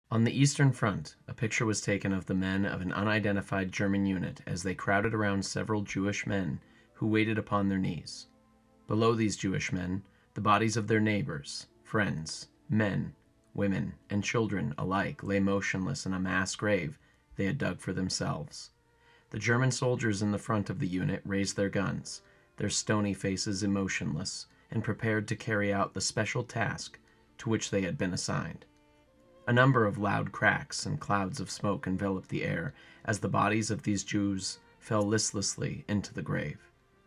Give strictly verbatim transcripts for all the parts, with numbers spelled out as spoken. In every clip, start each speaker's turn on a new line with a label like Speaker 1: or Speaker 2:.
Speaker 1: On the Eastern Front, a picture was taken of the men of an unidentified German unit as they crowded around several Jewish men who waited upon their knees. Below these Jewish men, the bodies of their neighbors, friends, men, women, and children alike lay motionless in a mass grave they had dug for themselves. The German soldiers in the front of the unit raised their guns, their stony faces emotionless, and prepared to carry out the special task to which they had been assigned. A number of loud cracks and clouds of smoke enveloped the air as the bodies of these Jews fell listlessly into the grave.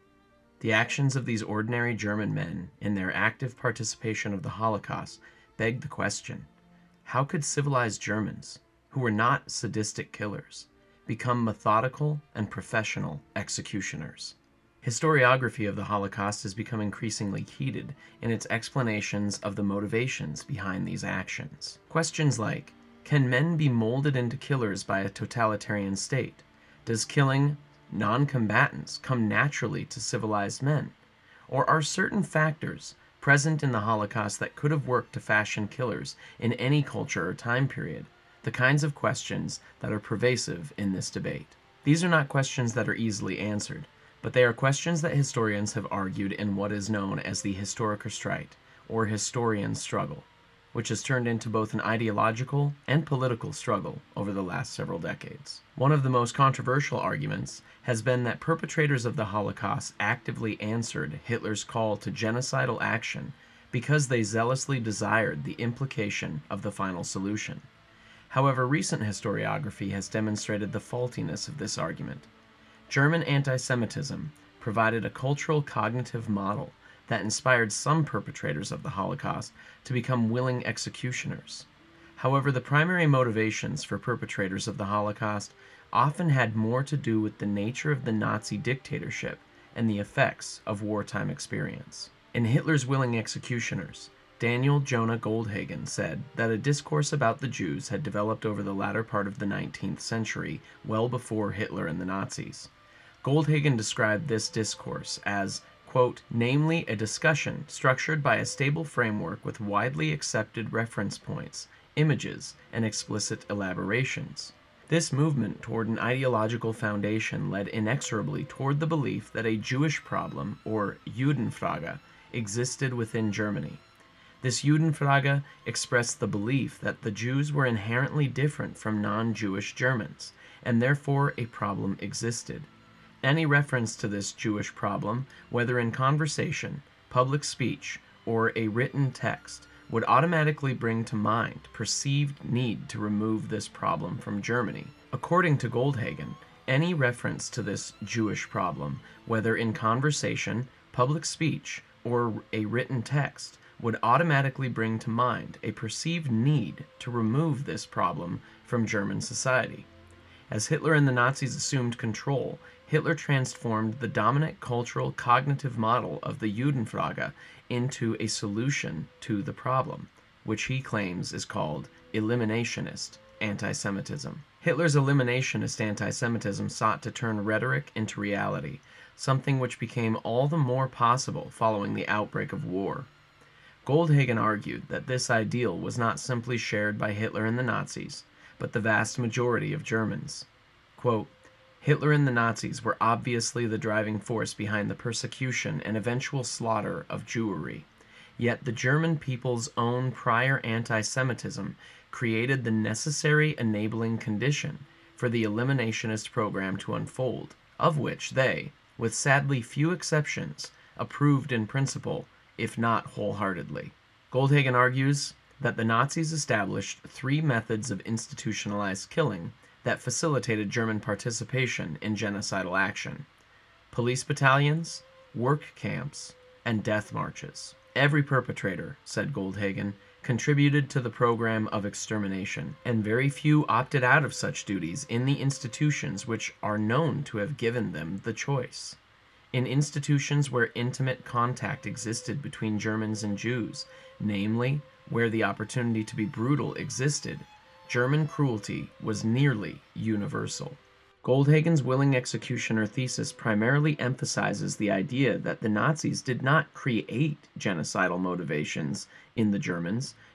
Speaker 1: The actions of these ordinary German men in their active participation of the Holocaust begged the question: how could civilized Germans, who were not sadistic killers, become methodical and professional executioners? Historiography of the Holocaust has become increasingly heated in its explanations of the motivations behind these actions. Questions like, can men be molded into killers by a totalitarian state? Does killing non-combatants come naturally to civilized men? Or are certain factors present in the Holocaust that could have worked to fashion killers in any culture or time period? The kinds of questions that are pervasive in this debate. These are not questions that are easily answered, but they are questions that historians have argued in what is known as the Historikerstreit, or historian struggle, which has turned into both an ideological and political struggle over the last several decades. One of the most controversial arguments has been that perpetrators of the Holocaust actively answered Hitler's call to genocidal action because they zealously desired the implication of the final solution. However, recent historiography has demonstrated the faultiness of this argument. German anti-Semitism provided a cultural cognitive model that inspired some perpetrators of the Holocaust to become willing executioners. However, the primary motivations for perpetrators of the Holocaust often had more to do with the nature of the Nazi dictatorship and the effects of wartime experience. In Hitler's Willing Executioners, Daniel Jonah Goldhagen said that a discourse about the Jews had developed over the latter part of the nineteenth century, well before Hitler and the Nazis. Goldhagen described this discourse as, quote, namely a discussion structured by a stable framework with widely accepted reference points, images, and explicit elaborations. This movement toward an ideological foundation led inexorably toward the belief that a Jewish problem, or Judenfrage, existed within Germany. This Judenfrage expressed the belief that the Jews were inherently different from non-Jewish Germans, and therefore a problem existed. Any reference to this Jewish problem, whether in conversation, public speech, or a written text, would automatically bring to mind perceived need to remove this problem from Germany. According to Goldhagen, any reference to this Jewish problem, whether in conversation, public speech, or a written text, would automatically bring to mind a perceived need to remove this problem from German society. As Hitler and the Nazis assumed control, Hitler transformed the dominant cultural cognitive model of the Judenfrage into a solution to the problem, which he claims is called eliminationist anti-Semitism. Hitler's eliminationist anti-Semitism sought to turn rhetoric into reality, something which became all the more possible following the outbreak of war. Goldhagen argued that this ideal was not simply shared by Hitler and the Nazis, but the vast majority of Germans. Quote, Hitler and the Nazis were obviously the driving force behind the persecution and eventual slaughter of Jewry, yet the German people's own prior anti-Semitism created the necessary enabling condition for the eliminationist program to unfold, of which they, with sadly few exceptions, approved in principle, if not wholeheartedly. Goldhagen argues that the Nazis established three methods of institutionalized killing that facilitated German participation in genocidal action: police battalions, work camps, and death marches. Every perpetrator, said Goldhagen, contributed to the program of extermination, and very few opted out of such duties in the institutions which are known to have given them the choice. In institutions where intimate contact existed between Germans and Jews, namely, where the opportunity to be brutal existed, German cruelty was nearly universal. Goldhagen's willing executioner thesis primarily emphasizes the idea that the Nazis did not create genocidal motivations in the Germans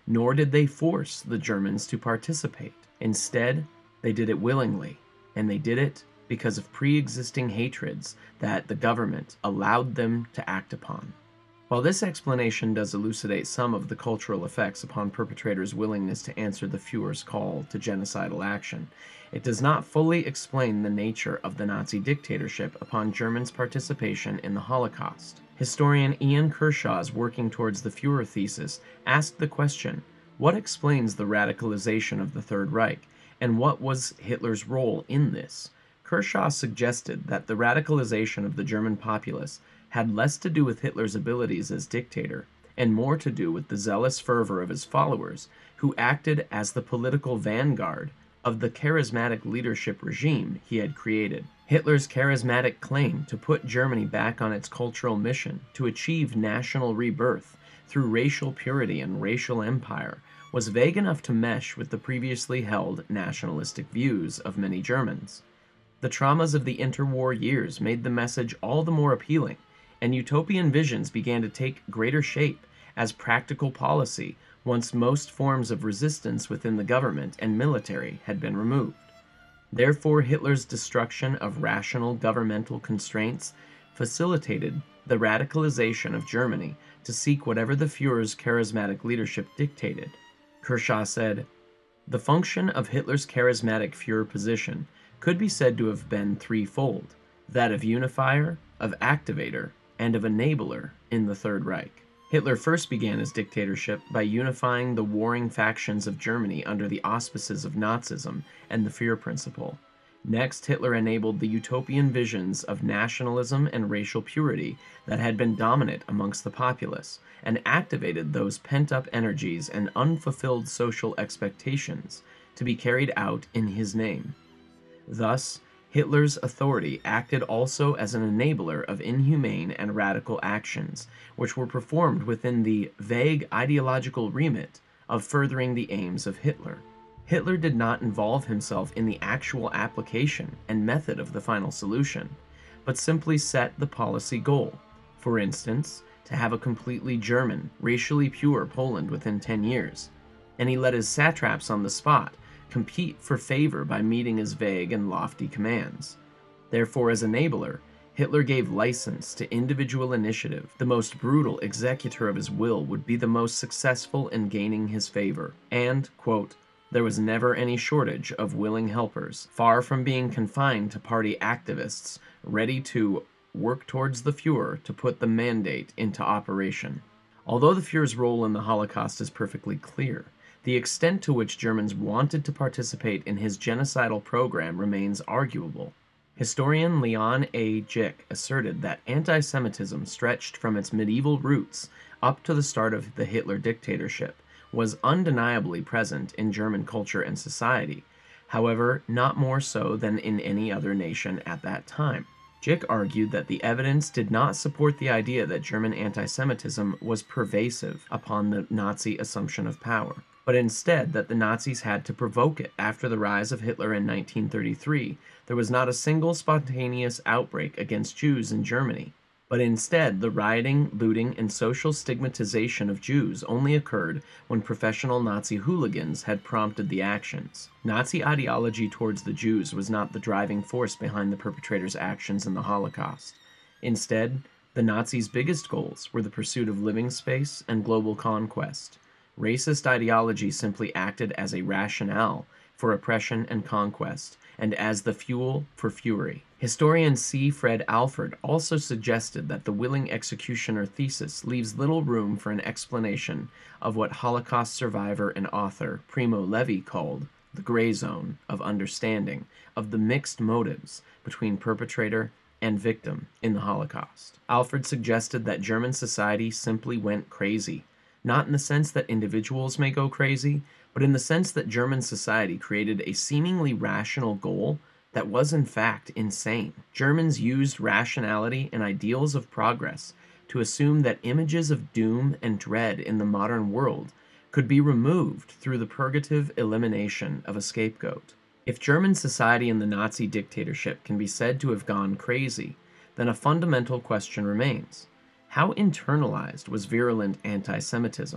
Speaker 1: nor did they force the Germans to participate. Instead, they did it willingly, and they did it because of pre-existing hatreds that the government allowed them to act upon. While this explanation does elucidate some of the cultural effects upon perpetrators' willingness to answer the Führer's call to genocidal action, it does not fully explain the nature of the Nazi dictatorship upon Germans' participation in the Holocaust. Historian Ian Kershaw's Working Towards the Führer thesis asked the question, what explains the radicalization of the Third Reich, and what was Hitler's role in this? Kershaw suggested that the radicalization of the German populace had less to do with Hitler's abilities as dictator, and more to do with the zealous fervor of his followers, who acted as the political vanguard of the charismatic leadership regime he had created. Hitler's charismatic claim to put Germany back on its cultural mission to achieve national rebirth through racial purity and racial empire was vague enough to mesh with the previously held nationalistic views of many Germans. The traumas of the interwar years made the message all the more appealing, and utopian visions began to take greater shape as practical policy once most forms of resistance within the government and military had been removed. Therefore, Hitler's destruction of rational governmental constraints facilitated the radicalization of Germany to seek whatever the Führer's charismatic leadership dictated. Kershaw said, "The function of Hitler's charismatic Führer position could be said to have been threefold, that of unifier, of activator, and of enabler in the Third Reich." Hitler first began his dictatorship by unifying the warring factions of Germany under the auspices of Nazism and the Führer principle. Next, Hitler enabled the utopian visions of nationalism and racial purity that had been dominant amongst the populace, and activated those pent-up energies and unfulfilled social expectations to be carried out in his name. Thus, Hitler's authority acted also as an enabler of inhumane and radical actions, which were performed within the vague ideological remit of furthering the aims of Hitler. Hitler did not involve himself in the actual application and method of the final solution, but simply set the policy goal, for instance, to have a completely German, racially pure Poland within ten years, and he let his satraps on the spot compete for favor by meeting his vague and lofty commands. Therefore, as enabler, Hitler gave license to individual initiative. The most brutal executor of his will would be the most successful in gaining his favor, and, quote, "There was never any shortage of willing helpers, far from being confined to party activists, ready to work towards the Führer to put the mandate into operation." Although the Führer's role in the Holocaust is perfectly clear, the extent to which Germans wanted to participate in his genocidal program remains arguable. Historian Leon A. Jick asserted that anti-Semitism stretched from its medieval roots up to the start of the Hitler dictatorship was undeniably present in German culture and society, however, not more so than in any other nation at that time. Jick argued that the evidence did not support the idea that German anti-Semitism was pervasive upon the Nazi assumption of power, but instead that the Nazis had to provoke it. After the rise of Hitler in nineteen thirty-three, there was not a single spontaneous outbreak against Jews in Germany, but instead the rioting, looting, and social stigmatization of Jews only occurred when professional Nazi hooligans had prompted the actions. Nazi ideology towards the Jews was not the driving force behind the perpetrators' actions in the Holocaust. Instead, the Nazis' biggest goals were the pursuit of living space and global conquest. Racist ideology simply acted as a rationale for oppression and conquest, and as the fuel for fury. Historian C. Fred Alford also suggested that the willing executioner thesis leaves little room for an explanation of what Holocaust survivor and author Primo Levi called the gray zone of understanding of the mixed motives between perpetrator and victim in the Holocaust. Alford suggested that German society simply went crazy, not in the sense that individuals may go crazy, but in the sense that German society created a seemingly rational goal that was in fact insane. Germans used rationality and ideals of progress to assume that images of doom and dread in the modern world could be removed through the purgative elimination of a scapegoat. If German society in the Nazi dictatorship can be said to have gone crazy, then a fundamental question remains. How internalized was virulent anti-Semitism,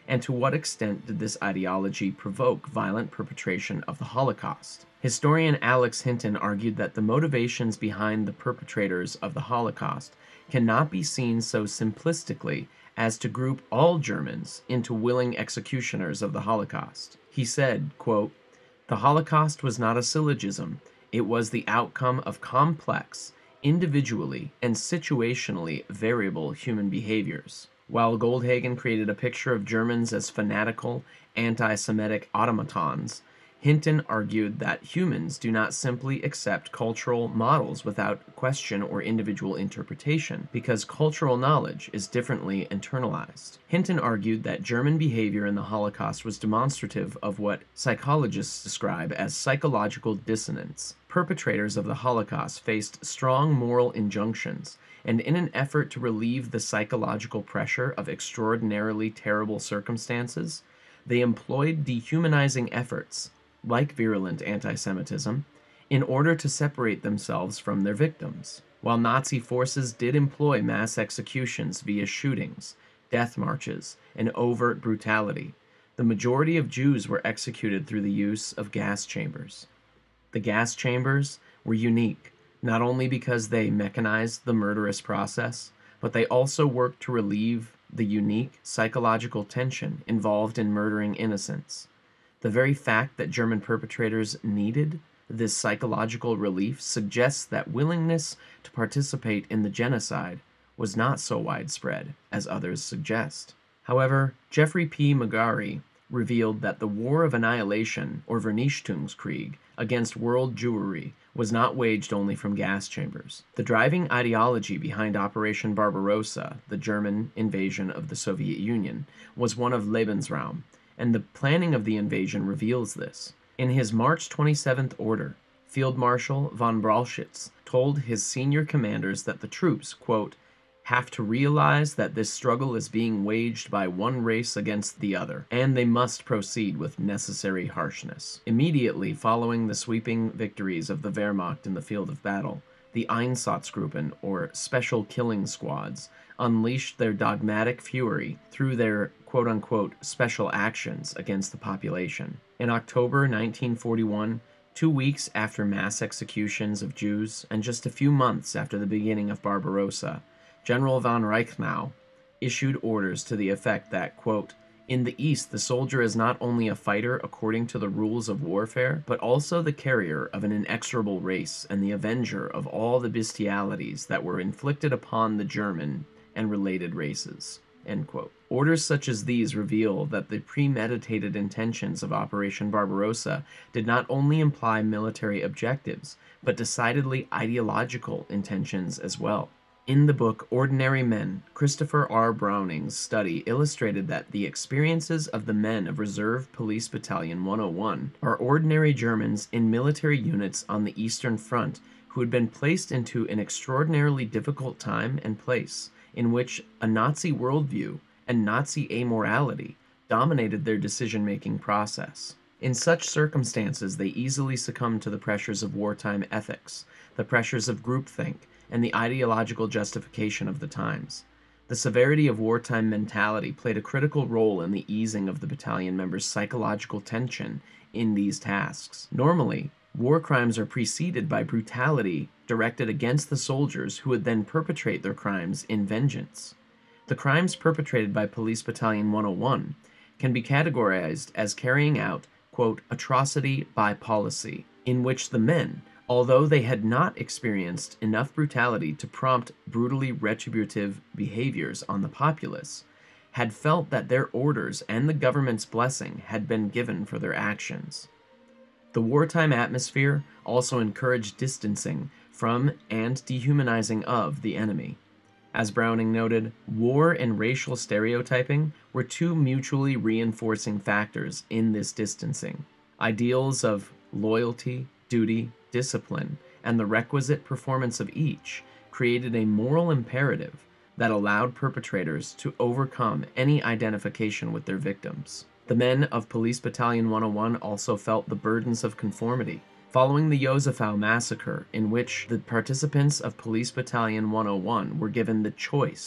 Speaker 1: and to what extent did this ideology provoke violent perpetration of the Holocaust? Historian Alex Hinton argued that the motivations behind the perpetrators of the Holocaust cannot be seen so simplistically as to group all Germans into willing executioners of the Holocaust. He said, quote, "The Holocaust was not a syllogism. It was the outcome of complex, individually and situationally variable human behaviors." While Goldhagen created a picture of Germans as fanatical, anti-Semitic automatons, Hinton argued that humans do not simply accept cultural models without question or individual interpretation, because cultural knowledge is differently internalized. Hinton argued that German behavior in the Holocaust was demonstrative of what psychologists describe as psychological dissonance. Perpetrators of the Holocaust faced strong moral injunctions, and in an effort to relieve the psychological pressure of extraordinarily terrible circumstances, they employed dehumanizing efforts, like virulent anti-Semitism, in order to separate themselves from their victims. While Nazi forces did employ mass executions via shootings, death marches, and overt brutality, the majority of Jews were executed through the use of gas chambers. The gas chambers were unique, not only because they mechanized the murderous process, but they also worked to relieve the unique psychological tension involved in murdering innocents. The very fact that German perpetrators needed this psychological relief suggests that willingness to participate in the genocide was not so widespread as others suggest. However, Jeffrey P. Magari revealed that the War of Annihilation, or Vernichtungskrieg, against world Jewry was not waged only from gas chambers. The driving ideology behind Operation Barbarossa, the German invasion of the Soviet Union, was one of Lebensraum, and the planning of the invasion reveals this. In his March twenty-seventh order, Field Marshal von Brauchitsch told his senior commanders that the troops, quote, "have to realize that this struggle is being waged by one race against the other, and they must proceed with necessary harshness." Immediately following the sweeping victories of the Wehrmacht in the field of battle, the Einsatzgruppen, or Special Killing Squads, unleashed their dogmatic fury through their quote-unquote special actions against the population. In October nineteen forty-one, two weeks after mass executions of Jews, and just a few months after the beginning of Barbarossa, General von Reichenau issued orders to the effect that, quote, "In the East, the soldier is not only a fighter according to the rules of warfare, but also the carrier of an inexorable race and the avenger of all the bestialities that were inflicted upon the German and related races." End quote. Orders such as these reveal that the premeditated intentions of Operation Barbarossa did not only imply military objectives, but decidedly ideological intentions as well. In the book Ordinary Men, Christopher R. Browning's study illustrated that the experiences of the men of Reserve Police Battalion one oh one are ordinary Germans in military units on the Eastern Front who had been placed into an extraordinarily difficult time and place, in which a Nazi worldview and Nazi amorality dominated their decision-making process. In such circumstances, they easily succumbed to the pressures of wartime ethics, the pressures of groupthink, and the ideological justification of the times. The severity of wartime mentality played a critical role in the easing of the battalion members' psychological tension in these tasks. Normally, war crimes are preceded by brutality directed against the soldiers who would then perpetrate their crimes in vengeance. The crimes perpetrated by Police Battalion one oh one can be categorized as carrying out, quote, atrocity by policy, in which the men, although they had not experienced enough brutality to prompt brutally retributive behaviors on the populace, had felt that their orders and the government's blessing had been given for their actions. The wartime atmosphere also encouraged distancing from and dehumanizing of the enemy. As Browning noted, war and racial stereotyping were two mutually reinforcing factors in this distancing. Ideals of loyalty, duty, discipline, and the requisite performance of each created a moral imperative that allowed perpetrators to overcome any identification with their victims. The men of Police Battalion one oh one also felt the burdens of conformity. Following the Josefau massacre, in which the participants of Police Battalion one oh one were given the choice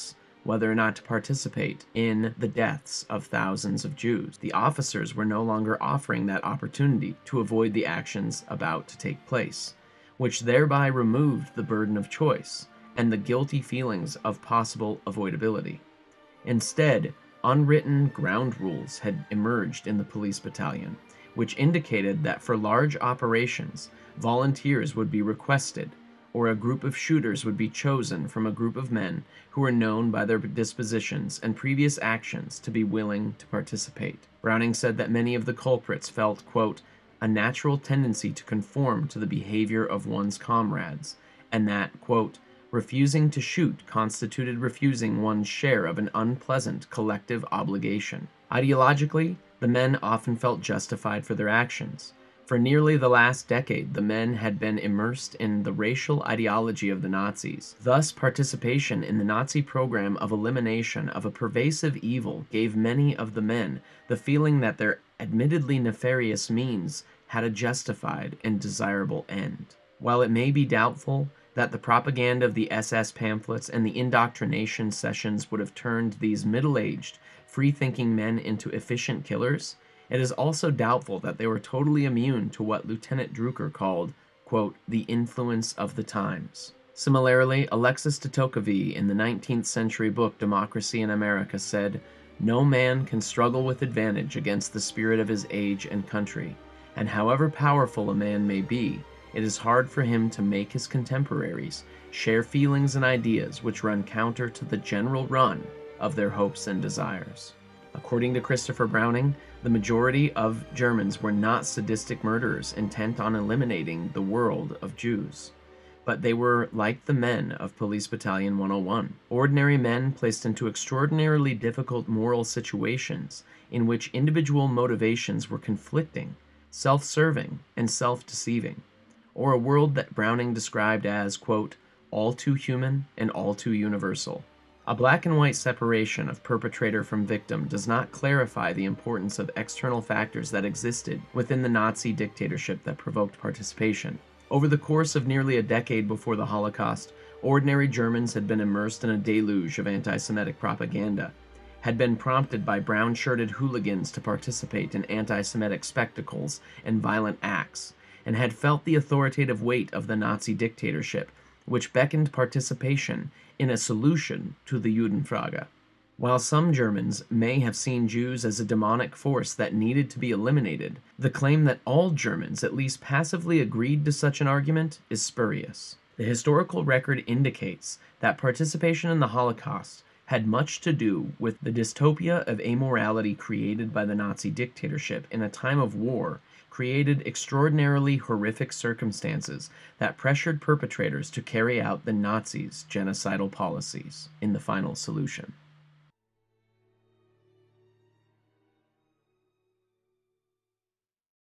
Speaker 1: whether or not to participate in the deaths of thousands of Jews. The officers were no longer offering that opportunity to avoid the actions about to take place, which thereby removed the burden of choice and the guilty feelings of possible avoidability. Instead, unwritten ground rules had emerged in the police battalion, which indicated that for large operations, volunteers would be requested, or a group of shooters would be chosen from a group of men who were known by their dispositions and previous actions to be willing to participate. Browning said that many of the culprits felt, quote, a natural tendency to conform to the behavior of one's comrades, and that, quote, refusing to shoot constituted refusing one's share of an unpleasant collective obligation. Ideologically, the men often felt justified for their actions. For nearly the last decade, the men had been immersed in the racial ideology of the Nazis. Thus, participation in the Nazi program of elimination of a pervasive evil gave many of the men the feeling that their admittedly nefarious means had a justified and desirable end. While it may be doubtful that the propaganda of the S S pamphlets and the indoctrination sessions would have turned these middle-aged, free-thinking men into efficient killers, it is also doubtful that they were totally immune to what Lieutenant Drucker called, quote, the influence of the times. Similarly, Alexis de Tocqueville in the nineteenth century book Democracy in America said, no man can struggle with advantage against the spirit of his age and country, and however powerful a man may be, it is hard for him to make his contemporaries share feelings and ideas which run counter to the general run of their hopes and desires. According to Christopher Browning, the majority of Germans were not sadistic murderers intent on eliminating the world of Jews, but they were like the men of Police Battalion one oh one, ordinary men placed into extraordinarily difficult moral situations in which individual motivations were conflicting, self-serving, and self-deceiving, or a world that Browning described as, quote, all too human and all too universal. A black and white separation of perpetrator from victim does not clarify the importance of external factors that existed within the Nazi dictatorship that provoked participation. Over the course of nearly a decade before the Holocaust, ordinary Germans had been immersed in a deluge of anti-Semitic propaganda, had been prompted by brown-shirted hooligans to participate in anti-Semitic spectacles and violent acts, and had felt the authoritative weight of the Nazi dictatorship, which beckoned participation in a solution to the Judenfrage. While some Germans may have seen Jews as a demonic force that needed to be eliminated, the claim that all Germans at least passively agreed to such an argument is spurious. The historical record indicates that participation in the Holocaust had much to do with the dystopia of amorality created by the Nazi dictatorship in a time of war, created extraordinarily horrific circumstances that pressured perpetrators to carry out the Nazis' genocidal policies in the final solution.